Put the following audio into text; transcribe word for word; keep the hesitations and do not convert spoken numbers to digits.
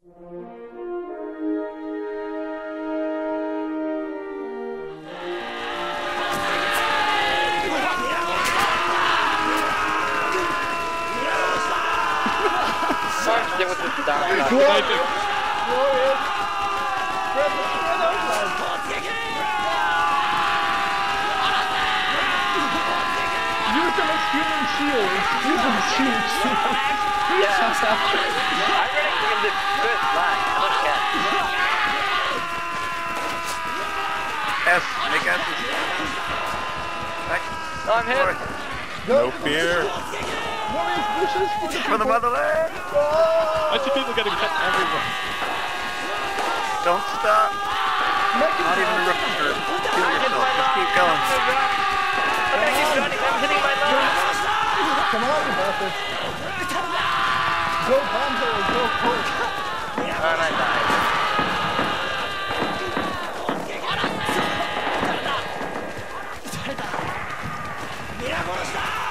Sorry to deal with this down. Use them as human shields. Use them as human shields. Yeah. I'm ready to give the first line. I don't care. S. Make S. Back. Oh, I'm hit. No fear. Warriors, bushes for the, For the motherland. I see people getting hit everywhere. Don't stop. Not even a rookie for kill yourself. Just keep going. I'm gonna keep running. I'm hitting my line. Come on, you bastard. Go Banzai, go Coach. Oh, and I died. Mira cómo está.